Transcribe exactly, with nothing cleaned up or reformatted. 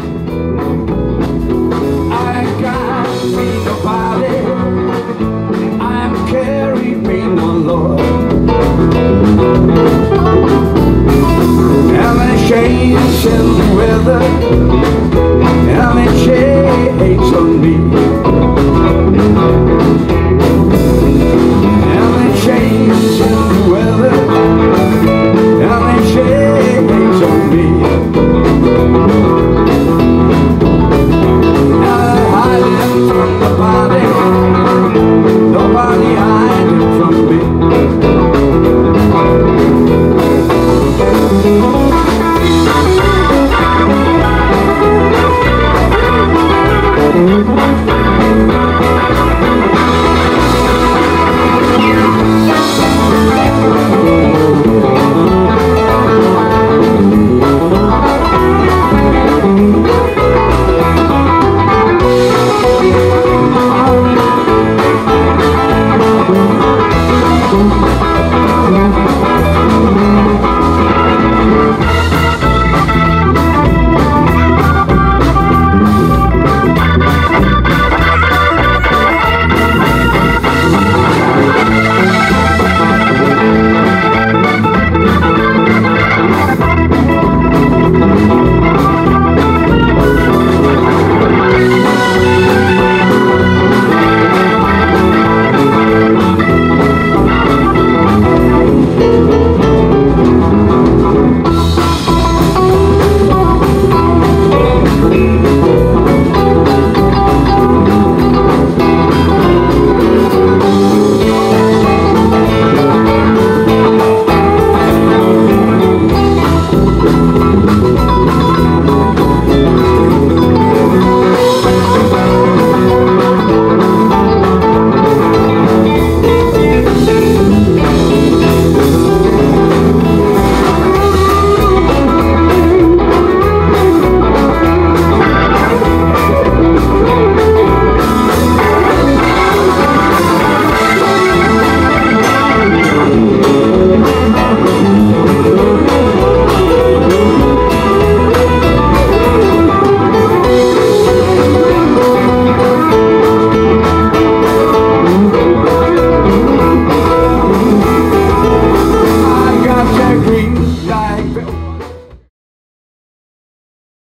I ain't got me nobody, I am carrying me no Lord. And they change in the weather, and they change on me. And they change in the weather, and they change on me. And I hide from the body, nobody hiding from me.